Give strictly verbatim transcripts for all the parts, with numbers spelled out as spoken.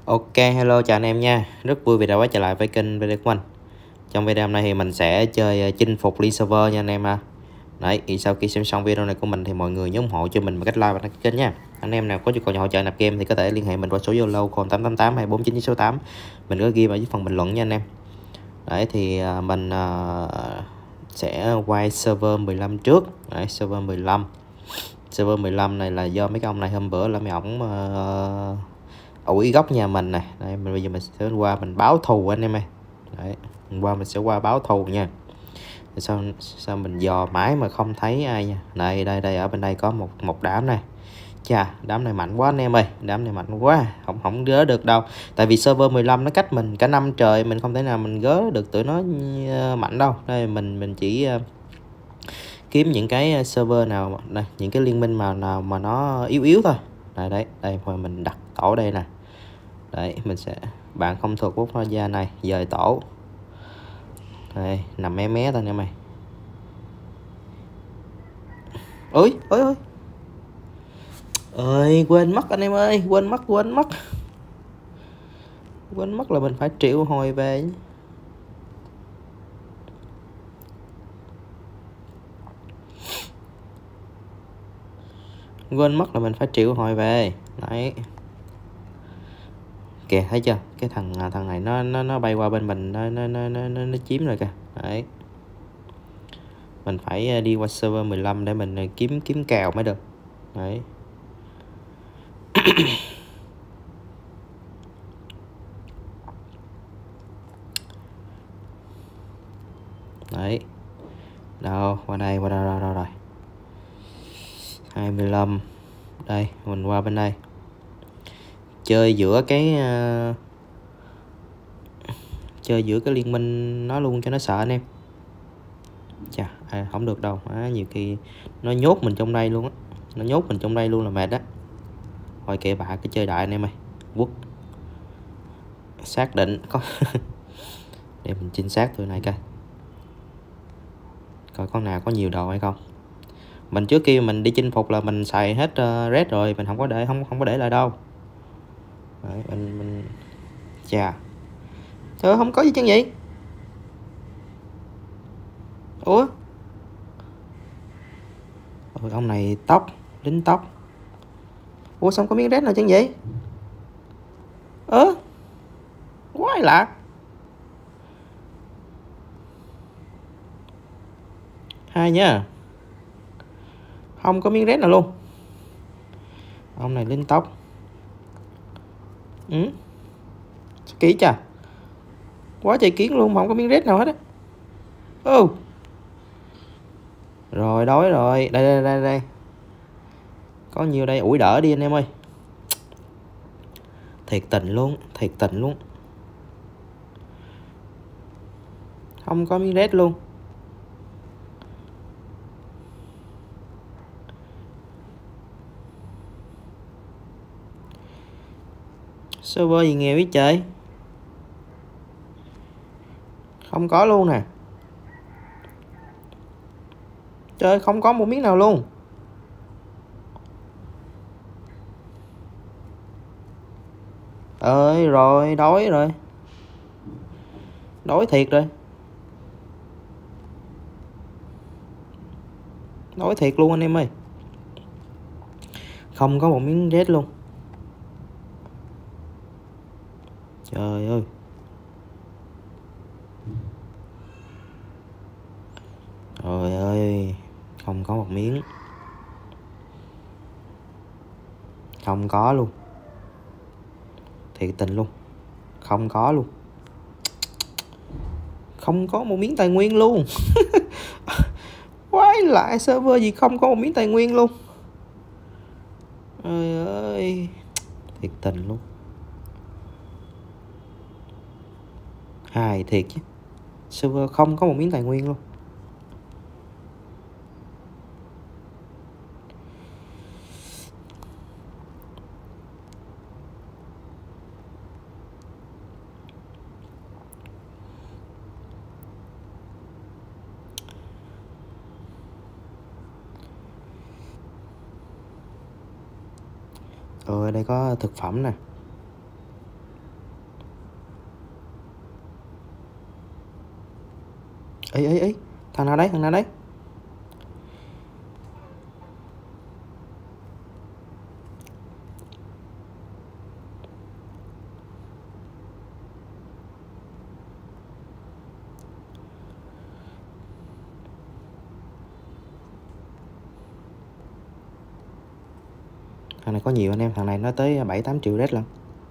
Ok, hello chào anh em nha. Rất vui vì đã quay trở lại với kênh video của mình. Trong video hôm nay thì mình sẽ chơi uh, chinh phục League server nha anh em ha. Đấy, thì sau khi xem xong video này của mình thì mọi người nhớ ủng hộ cho mình bằng cách like và đăng ký kênh nha. Anh em nào có nhu cầu hỗ trợ nạp game thì có thể liên hệ mình qua số Zalo không tám tám tám hai bốn chín chín sáu tám. Mình có ghi vào dưới phần bình luận nha anh em. Đấy thì uh, mình uh, sẽ quay server mười lăm trước. Đấy, server mười lăm. Server mười lăm này là do mấy cái ông này hôm bữa là mấy ổng uh, ủi góc nhà mình này. Đây, mình bây giờ mình sẽ qua mình báo thù anh em ơi. Đấy, mình qua mình sẽ qua báo thù nha. Sao sao mình dò mãi mà không thấy ai nha. Đây đây đây ở bên đây có một một đám này. Chà, đám này mạnh quá anh em ơi, đám này mạnh quá, không không gỡ được đâu. Tại vì server mười lăm nó cách mình cả năm trời, mình không thể nào mình gỡ được tụi nó mạnh đâu. Đây mình mình chỉ uh, kiếm những cái server nào đây, những cái liên minh mà nào mà nó yếu yếu thôi. Đây đấy, đây mà mình đặt tổ đây nè. Đấy, mình sẽ bạn không thuộc quốc gia này, dời tổ. Đây, nằm mé mé thôi nha mày. Ôi, ôi ôi. Ơi, quên mất anh em ơi, quên mất, quên mất. Quên mất là mình phải triệu hồi về. Quên mất là mình phải triệu hồi về. Đấy. Kìa, thấy chưa? Cái thằng thằng này nó nó nó bay qua bên mình, nó nó nó nó, nó chiếm rồi kìa. Đấy. Mình phải đi qua server mười lăm để mình kiếm kiếm kèo mới được. Đấy. Đấy. Đâu, qua đây, qua đâu, đâu, đâu rồi. hai mươi lăm. Đây, mình qua bên đây. Chơi giữa cái uh, chơi giữa cái liên minh nó luôn cho nó sợ anh em. Chà, à, không được đâu. À, nhiều khi nó nhốt mình trong đây luôn á. Nó nhốt mình trong đây luôn là mệt á. Thôi kệ bạ cái chơi đại anh em ơi. Quốc xác định có để mình trinh sát tụi này coi coi con nào có nhiều đồ hay không. Mình trước kia mình đi chinh phục là mình xài hết uh, red rồi, mình không có để không không có để lại đâu. Đấy, mình mình chà, thôi không có gì chứ gì. Ủa, ôi, ông này tóc lính tóc. Ủa xong có miếng red nào chứ gì. Ơ à, quái lạ. Hai nha, không có miếng red nào luôn. Ông này lính tóc. Ừ, kỹ chà, quá trời kiến luôn mà không có miếng red nào hết á. Ô, rồi đói rồi. Đây đây đây đây, có nhiều đây. Ủi đỡ đi anh em ơi. Thiệt tình luôn, thiệt tình luôn, không có miếng red luôn. Server gì nghèo ý trời, không có luôn nè. Trời, không có một miếng nào luôn. Ơi rồi, đói rồi, đói thiệt rồi, đói thiệt luôn anh em ơi. Không có một miếng red luôn. Trời ơi. Trời ơi, không có một miếng. Không có luôn. Thiệt tình luôn, không có luôn. Không có một miếng tài nguyên luôn. Quái lại server gì không có một miếng tài nguyên luôn. Trời ơi, thiệt tình luôn. Hài thiệt chứ, server không có một miếng tài nguyên luôn. Ờ, đây có thực phẩm nè. Ê ê ê, thằng nào đấy, thằng nào đấy? Thằng này có nhiều anh em, thằng này nó tới bảy tám triệu red lần.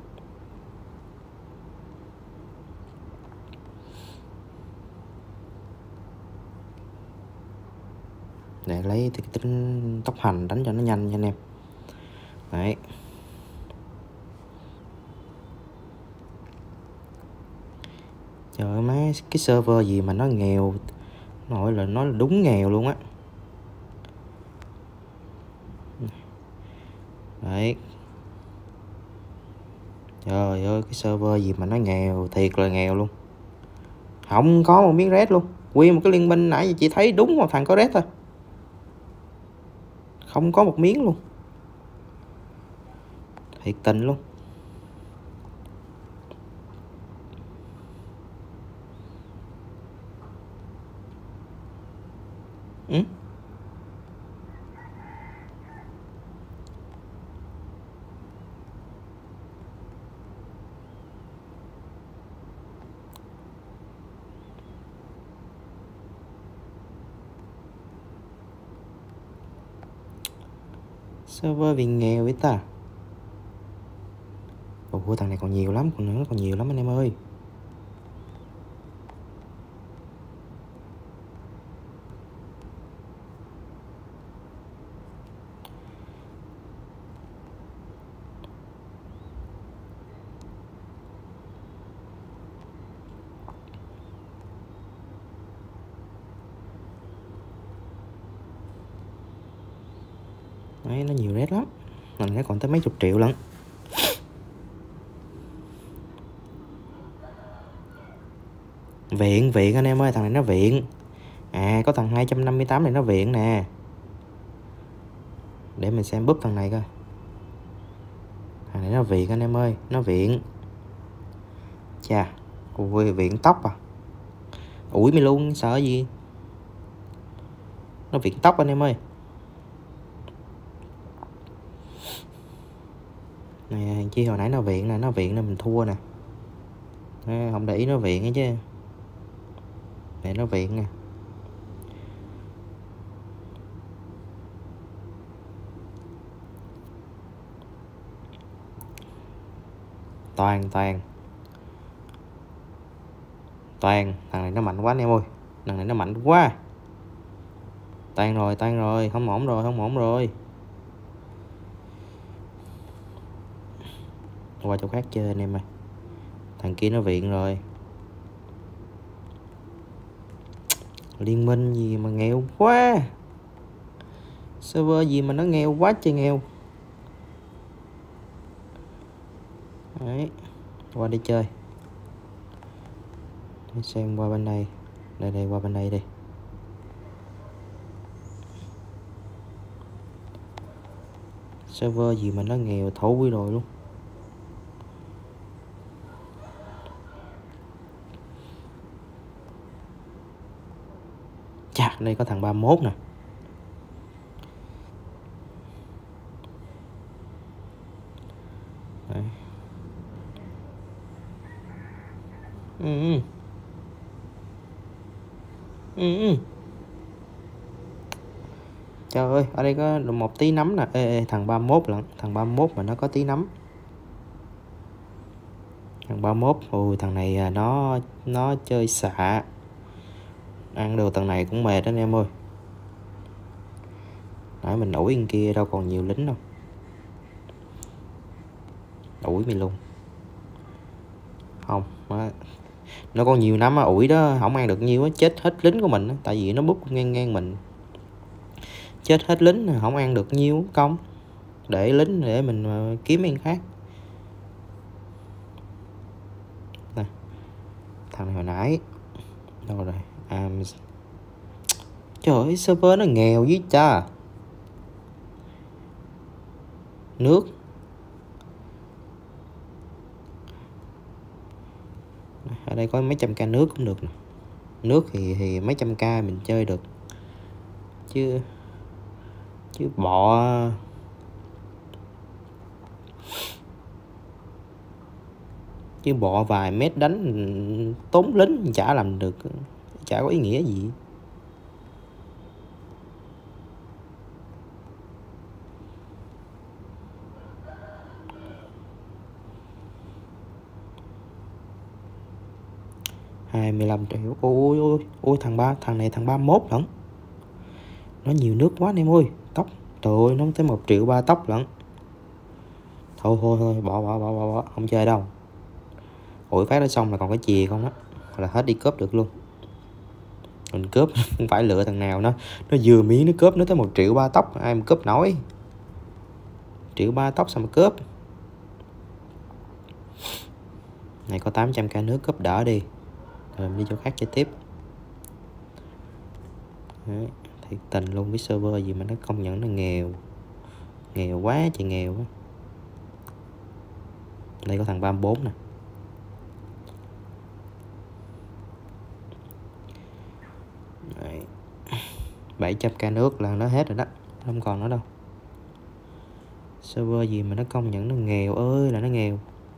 Để lấy cái tính tốc hành đánh cho nó nhanh nha anh em. Đấy. Trời ơi má, cái server gì mà nó nghèo, nói là nó là đúng nghèo luôn á. Đấy. Trời ơi, cái server gì mà nó nghèo, thiệt là nghèo luôn. Không có một miếng red luôn. Nguyên một cái liên minh nãy giờ chỉ thấy đúng một thằng có red thôi. Không có một miếng luôn. Thiệt tình luôn. Ừ? Server vì nghèo với ta. Ủa thằng này còn nhiều lắm, còn nữa còn nhiều lắm anh em ơi. Đấy, nó nhiều red lắm. Mình nó còn tới mấy chục triệu lận. Viện, viện anh em ơi, thằng này nó viện. À, có thằng hai trăm năm mươi tám này nó viện nè. Để mình xem búp thằng này coi. Thằng này nó viện anh em ơi, nó viện. Chà, ui, viện tóc à. Ủi mày luôn, sợ gì. Nó viện tóc anh em ơi. Nè, chi hồi nãy nó viện nè, nó viện là mình thua nè. À, không để ý nó viện ấy chứ. Để nó viện nè. Toàn, toàn. Toàn, thằng này nó mạnh quá anh em ơi. Thằng này nó mạnh quá. Toàn rồi, toàn rồi, không ổn rồi, không ổn rồi. Qua chỗ khác chơi anh em ơi. Thằng kia nó viện rồi. Liên minh gì mà nghèo quá. Server gì mà nó nghèo quá trời nghèo. Đấy. Qua đi chơi. Để xem qua bên đây. Đây đây, qua bên đây đi. Server gì mà nó nghèo thối rồi luôn. Chà, đây có thằng ba mươi mốt nè. Đấy. Ừ. Ừ. Trời ơi, ở đây có một tí nấm nè. Ê, ê, thằng ba mươi mốt lận. Thằng ba mươi mốt mà nó có tí nấm. Thằng ba mươi mốt, ui thằng này nó nó chơi xạ. Ăn được thằng này cũng mệt anh em ơi. Nãy mình ủi bên kia đâu còn nhiều lính đâu. Ủi mày luôn. Không, nó còn nhiều lắm á, ủi đó không ăn được nhiêu á, chết hết lính của mình á, tại vì nó búp ngang ngang mình. Chết hết lính không ăn được nhiêu công. Để lính để mình kiếm ăn khác. Nè. Thằng này hồi nãy đâu rồi? À, trời ơi, server nó nghèo với cha. Nước. Ở đây có mấy trăm can nước cũng được nè. Nước thì thì mấy trăm k mình chơi được, chứ chứ bọ chứ bọ vài mét đánh tốn lính chả làm được, chả có ý nghĩa gì. hai mươi lăm triệu. Ôi ôi ôi thằng ba thằng này thằng ba mốt lận, nó nhiều nước quá anh em ơi. Tóc trời ơi, nó tới một triệu ba tóc lận. Thôi thôi thôi bỏ bỏ bỏ bỏ, bỏ. Không chơi đâu. Ủi phát đó xong là còn cái chìa không á, là hết đi cướp được luôn. Mình cướp không phải lựa thằng nào nó nó vừa miếng nó cướp nó tới một triệu ba tóc, ai mà cướp nổi. Triệu ba tóc sao mà cướp. Này có tám trăm k nước cướp đỡ đi, rồi mình đi chỗ khác chơi tiếp. Đấy, thiệt tình luôn, cái server gì mà nó công nhận nó nghèo, nghèo quá chị, nghèo quá. Đây có thằng ba mươi bốn nè. Đấy, bảy trăm k nước là nó hết rồi đó, không còn nữa đâu. Server gì mà nó công nhận nó nghèo ơi là nó nghèo.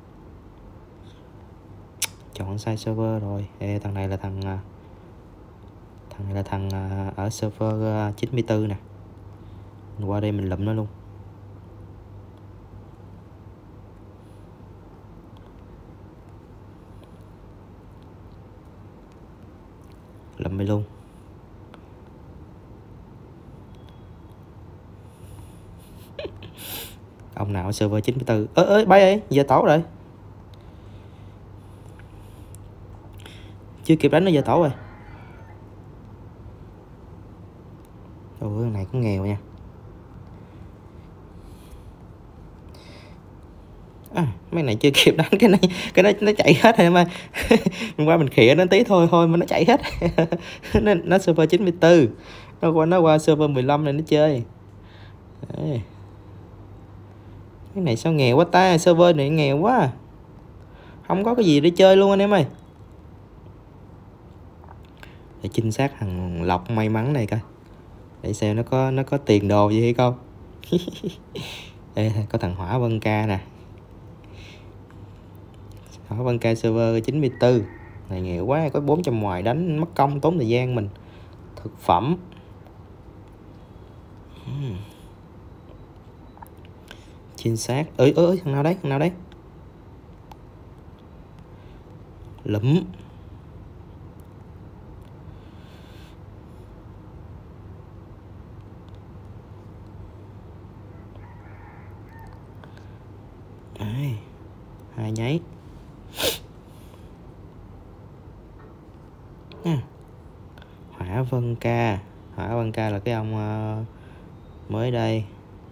Chọn sai server rồi. Ê, thằng này là thằng thằng này là thằng ở server chín mươi tư nè. Mình qua đây mình lụm nó luôn. Lụm mày luôn. Ông nào ở server chín mươi tư. Ơ ơi bay ơi, giờ tổ rồi. Chưa kịp đánh nó giờ tổ rồi. Ôi cái này cũng nghèo nha. À, mấy này chưa kịp đánh cái này, cái nó nó chạy hết rồi mà. Hôm qua mình khịa nó tí thôi thôi mà nó chạy hết. nó, nó server chín mươi tư. Nó qua nó qua server mười lăm này nó chơi. Đấy. Cái này sao nghèo quá ta, server này nghèo quá. Không có cái gì để chơi luôn anh em ơi. Để chính xác thằng lọc may mắn này coi, để xem nó có nó có tiền đồ gì hay không. Ê, có thằng Hỏa Vân Ca nè. Hỏa Vân Ca server chín mươi tư này nghèo quá, có bốn trăm ngoài đánh mất công tốn thời gian mình. Thực phẩm. uhm. Chính xác. Ơi ơi thằng nào đấy, thằng nào đấy. Lụm. Đấy, hai nháy. À, Hỏa Vân Ca. Hỏa Vân Ca là cái ông uh, mới đây.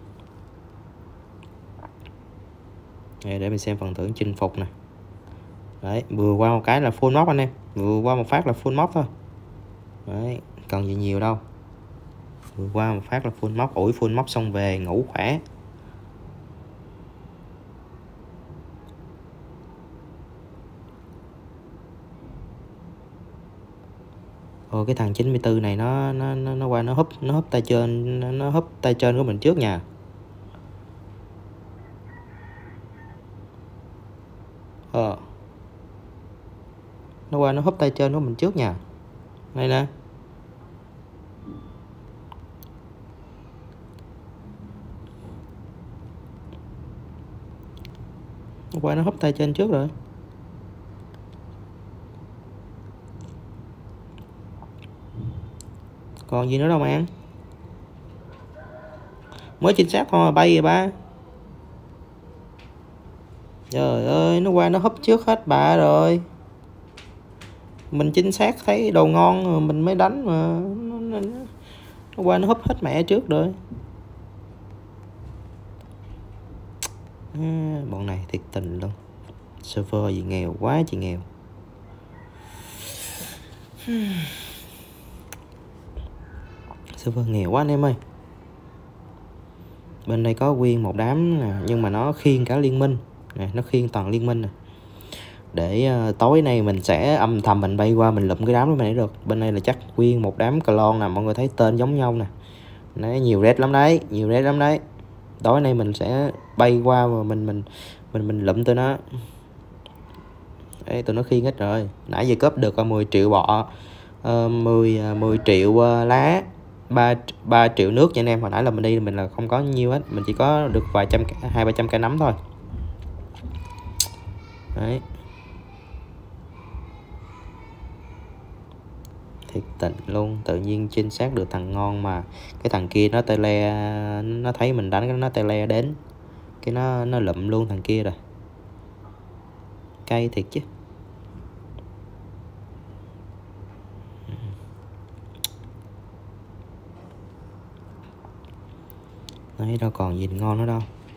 Đây, để mình xem phần thưởng chinh phục nè. Đấy, vừa qua một cái là full móc anh em. Vừa qua một phát là full móc thôi. Đấy, cần gì nhiều đâu. Vừa qua một phát là full móc. Ủi full móc xong về ngủ khỏe. Ồ, cái thằng chín mươi tư này nó nó nó, nó qua nó húp nó húp tay trên, nó, nó húp tay trên của mình trước nha. Ờ. Nó qua nó húp tay trên của mình trước nha. Đây nè. Nó qua nó húp tay trên trước rồi. Còn gì nữa đâu mà ăn. Mới chính xác thôi mà bay rồi ba. Trời ơi, nó qua nó húp trước hết bà rồi. Mình chính xác thấy đồ ngon rồi mình mới đánh mà. Nó, nó, nó qua nó húp hết mẹ trước rồi. À, bọn này thiệt tình luôn. Server gì nghèo quá chị, nghèo. Server nghèo quá anh em ơi. Bên đây có nguyên một đám nè, nhưng mà nó khiêng cả liên minh nè, nó khiêng toàn liên minh nè. Để uh, tối nay mình sẽ âm thầm mình bay qua mình lụm cái đám đó mình được. Bên đây là chắc nguyên một đám clone nè, mọi người thấy tên giống nhau nè. Đấy, nhiều red lắm đấy, nhiều red lắm đấy. Tối nay mình sẽ bay qua mà mình mình mình mình lụm tụi nó. Đấy, tụi nó khiên hết rồi. Nãy giờ cướp được mười triệu bọ, uh, mười, mười triệu uh, lá, ba, ba triệu nước cho anh em. Hồi nãy là mình đi mình là không có nhiêu hết, mình chỉ có được vài trăm, hai ba trăm cây nấm thôi. Đấy, thiệt tình luôn, tự nhiên chính xác được thằng ngon mà cái thằng kia nó tele, nó thấy mình đánh nó tele đến cái nó nó lụm luôn thằng kia rồi. Cay thiệt chứ. Đấy, đâu còn gì ngon nữa đâu.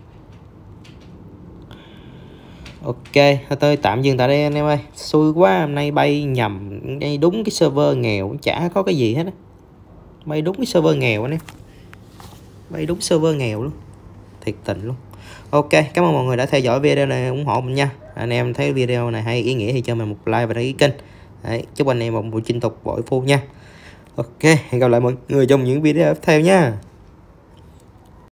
Ok, tôi tạm dừng tại đây anh em ơi. Xui quá, hôm nay bay nhầm ngay đúng cái server nghèo, chả có cái gì hết á. Bay đúng cái server nghèo anh em. Bay đúng server nghèo luôn. Thiệt tình luôn. Ok, cảm ơn mọi người đã theo dõi video này, ủng hộ mình nha. Anh em thấy video này hay ý nghĩa thì cho mình một like và đăng ký kênh. Đấy, chúc anh em một buổi chinh phục bội phu nha. Ok, hẹn gặp lại mọi người trong những video tiếp theo nha.